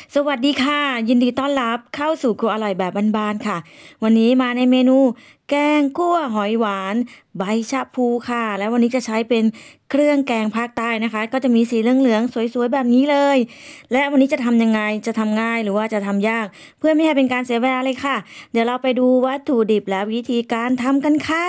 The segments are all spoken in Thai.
สวัสดีค่ะยินดีต้อนรับเข้าสู่ครัวอร่อยแบบบ้านๆค่ะวันนี้มาในเมนูแกงคั่วหอยหวานใบชะพูค่ะแล้ววันนี้จะใช้เป็นเครื่องแกงภาคใต้นะคะก็จะมีสีเหลืองๆสวยๆแบบนี้เลยและวันนี้จะทำยังไงจะทำง่ายหรือว่าจะทำยากเพื่อไม่ให้เป็นการเสียเวลาเลยค่ะเดี๋ยวเราไปดูวัตถุดิบและวิธีการทำกันค่ะ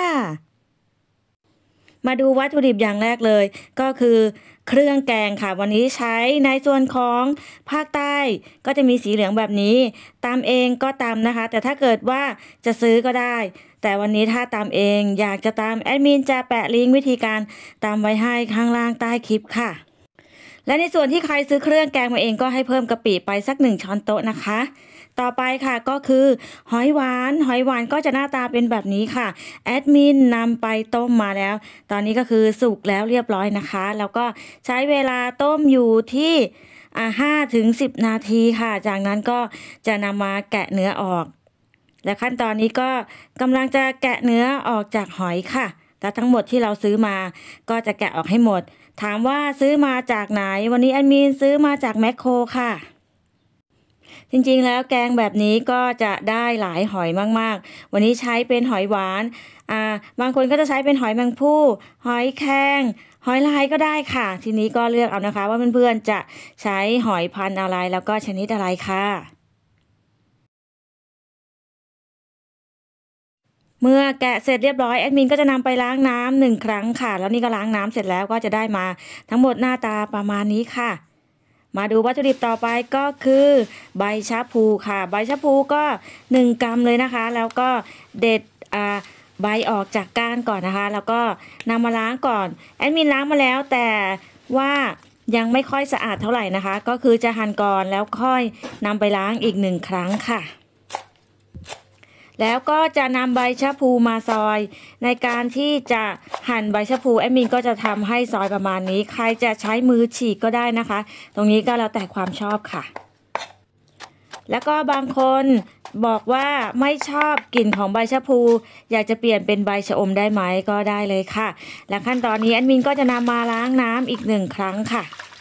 มาดูวัตถุดิบอย่างแรกเลยก็คือเครื่องแกงค่ะวันนี้ใช้ในส่วนของภาคใต้ก็จะมีสีเหลืองแบบนี้ตำเองก็ตำนะคะแต่ถ้าเกิดว่าจะซื้อก็ได้แต่วันนี้ถ้าตำเองอยากจะตำแอดมินจะแปะลิงก์วิธีการตำไว้ให้ข้างล่างใต้คลิปค่ะ และในส่วนที่ใครซื้อเครื่องแกงมาเองก็ให้เพิ่มกะปิไปสัก1ช้อนโต๊ะนะคะต่อไปค่ะก็คือหอยหวานก็จะหน้าตาเป็นแบบนี้ค่ะแอดมินนำไปต้มมาแล้วตอนนี้ก็คือสุกแล้วเรียบร้อยนะคะแล้วก็ใช้เวลาต้มอยู่ที่5 ถึง 10 นาทีค่ะจากนั้นก็จะนำมาแกะเนื้อออกและขั้นตอนนี้ก็กำลังจะแกะเนื้อออกจากหอยค่ะและทั้งหมดที่เราซื้อมาก็จะแกะออกให้หมดถามว่าซื้อมาจากไหนวันนี้แอดมินซื้อมาจากแมคโครค่ะจริงๆแล้วแกงแบบนี้ก็จะได้หลายหอยมากๆวันนี้ใช้เป็นหอยหวานบางคนก็จะใช้เป็นหอยแมงภู่หอยแครงหอยลายก็ได้ค่ะทีนี้ก็เลือกเอานะคะว่าเพื่อนๆจะใช้หอยพันธุ์อะไรแล้วก็ชนิดอะไรค่ะเมื่อแกะเสร็จเรียบร้อยแอดมินก็จะนำไปล้างน้ำ1 ครั้งค่ะแล้วนี่ก็ล้างน้ำเสร็จแล้วก็จะได้มาทั้งหมดหน้าตาประมาณนี้ค่ะ มาดูวัตถุดิบต่อไปก็คือใบชะพูค่ะใบชะพูก็1 กรัมเลยนะคะแล้วก็เด็ดใบออกจากก้านก่อนนะคะแล้วก็นำมาล้างก่อนแอดมินล้างมาแล้วแต่ว่ายังไม่ค่อยสะอาดเท่าไหร่นะคะก็คือจะหั่นก่อนแล้วค่อยนำไปล้างอีก1 ครั้งค่ะ แล้วก็จะนำใบชะพูมาซอยในการที่จะหั่นใบชะพูแอดมินก็จะทำให้ซอยประมาณนี้ใครจะใช้มือฉีกก็ได้นะคะตรงนี้ก็แล้วแต่ความชอบค่ะแล้วก็บางคนบอกว่าไม่ชอบกลิ่นของใบชะพูอยากจะเปลี่ยนเป็นใบชะอมได้ไหมก็ได้เลยค่ะและขั้นตอนนี้แอดมินก็จะนำมาล้างน้ำอีก1 ครั้งค่ะ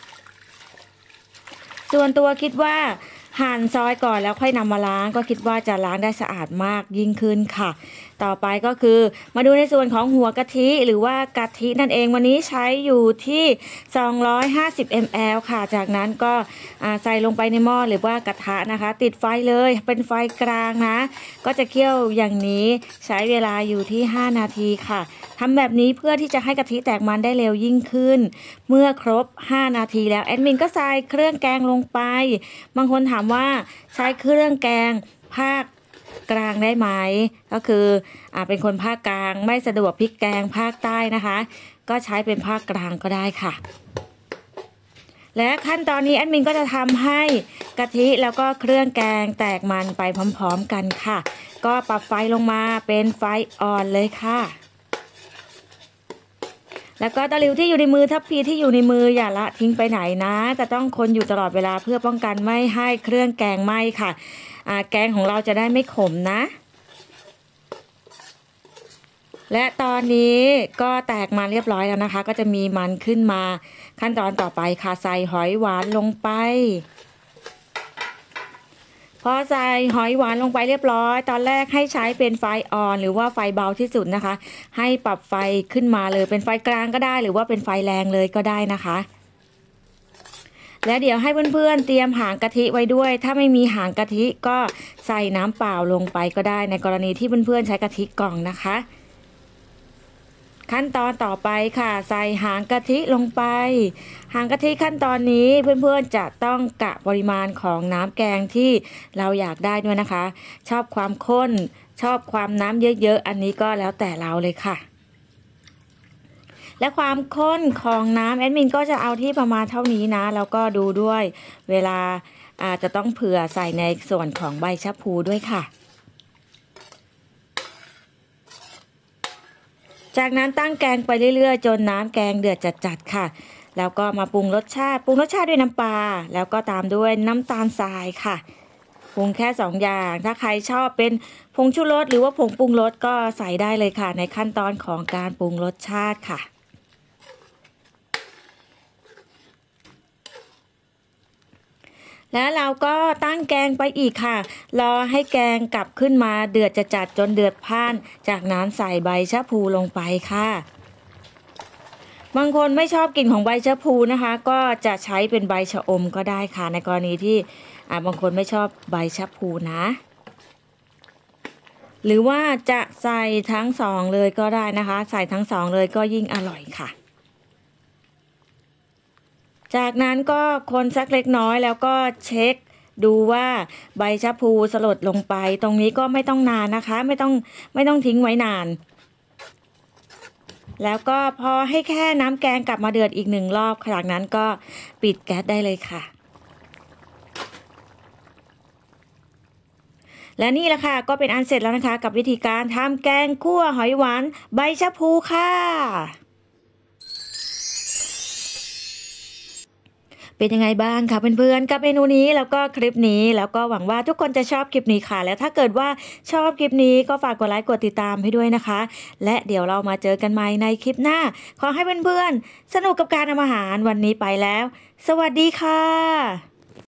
ส่วนตัวคิดว่าหั่นซอยก่อนแล้วค่อยนำมาล้างก็คิดว่าจะล้างได้สะอาดมากยิ่งขึ้นค่ะต่อไปก็คือมาดูในส่วนของหัวกะทิหรือว่ากะทินั่นเองวันนี้ใช้อยู่ที่250 ml ค่ะจากนั้นก็ใส่ลงไปในหม้อหรือว่ากระทะนะคะติดไฟเลยเป็นไฟกลางนะก็จะเคี่ยวอย่างนี้ใช้เวลาอยู่ที่5 นาทีค่ะทำแบบนี้เพื่อที่จะให้กะทิแตกมันได้เร็วยิ่งขึ้นเมื่อครบ5 นาทีแล้วแอดมินก็ใส่เครื่องแกงลงไปบางคนถามว่าใช้เครื่องแกงภาคกลางได้ไหมก็คือเป็นคนภาคกลางไม่สะดวกพริกแกงภาคใต้นะคะก็ใช้เป็นภาคกลางก็ได้ค่ะและขั้นตอนนี้แอดมินก็จะทำให้กะทิแล้วก็เครื่องแกงแตกมันไปพร้อมๆกันค่ะก็ปรับไฟลงมาเป็นไฟอ่อนเลยค่ะแล้วก็ตะหลิวที่อยู่ในมือทัพพีที่อยู่ในมืออย่าละทิ้งไปไหนนะจะต้องคนอยู่ตลอดเวลาเพื่อป้องกันไม่ให้เครื่องแกงไหม้ค่ะแกงของเราจะได้ไม่ขมนะและตอนนี้ก็แตกมาเรียบร้อยแล้วนะคะก็จะมีมันขึ้นมาขั้นตอนต่อไปค่ะใส่หอยหวานลงไปพอใส่หอยหวานลงไปเรียบร้อยตอนแรกให้ใช้เป็นไฟอ่อนหรือว่าไฟเบาที่สุดนะคะให้ปรับไฟขึ้นมาเลยเป็นไฟกลางก็ได้หรือว่าเป็นไฟแรงเลยก็ได้นะคะและเดี๋ยวให้เพื่อนๆเตรียมหางกะทิไว้ด้วยถ้าไม่มีหางกะทิก็ใส่น้ำเปล่าลงไปก็ได้ในกรณีที่เพื่อนๆใช้กะทิกล่องนะคะขั้นตอนต่อไปค่ะใส่หางกะทิลงไปหางกะทิขั้นตอนนี้เพื่อนๆจะต้องกะปริมาณของน้ำแกงที่เราอยากได้ด้วยนะคะชอบความข้นชอบความน้ำเยอะๆอันนี้ก็แล้วแต่เราเลยค่ะและความข้นของน้ำแอดมินก็จะเอาที่ประมาณเท่านี้นะแล้วก็ดูด้วยเวลาอาจจะต้องเผื่อใส่ในส่วนของใบชะพูด้วยค่ะจากนั้นตั้งแกงไปเรื่อยๆจนน้ำแกงเดือดจัดๆค่ะแล้วก็มาปรุงรสชาติด้วยน้ำปลาแล้วก็ตามด้วยน้ำตาลทรายค่ะปรุงแค่2 อย่างถ้าใครชอบเป็นผงชูรสหรือว่าผงปรุงรสก็ใส่ได้เลยค่ะในขั้นตอนของการปรุงรสชาติค่ะแล้วเราก็ตั้งแกงไปอีกค่ะรอให้แกงกลับขึ้นมาเดือดจัดจนเดือดพ่านจากนั้นใส่ใบชะพูลงไปค่ะบางคนไม่ชอบกลิ่นของใบชะพูนะคะก็จะใช้เป็นใบชะอมก็ได้ค่ะในกรณีที่บางคนไม่ชอบใบชะพูนะหรือว่าจะใส่ทั้งสองเลยก็ได้นะคะใส่ทั้งสองเลยก็ยิ่งอร่อยค่ะจากนั้นก็คนสักเล็กน้อยแล้วก็เช็คดูว่าใบชะพูสลดลงไปตรงนี้ก็ไม่ต้องนานนะคะไม่ต้องทิ้งไว้นานแล้วก็พอให้แค่น้ำแกงกลับมาเดือดอีก1 รอบจากนั้นก็ปิดแก๊สได้เลยค่ะและนี่แหละค่ะก็เป็นอันเสร็จแล้วนะคะกับวิธีการทำแกงคั่วหอยหวานใบชะพูค่ะเป็นยังไงบ้างคะเพื่อนๆกับเมนูนี้แล้วก็คลิปนี้แล้วก็หวังว่าทุกคนจะชอบคลิปนี้ค่ะและถ้าเกิดว่าชอบคลิปนี้ก็ฝากกดไลค์กดติดตามให้ด้วยนะคะและเดี๋ยวเรามาเจอกันใหม่ในคลิปหน้าขอให้เพื่อนๆสนุกกับการทำอาหารวันนี้ไปแล้วสวัสดีค่ะ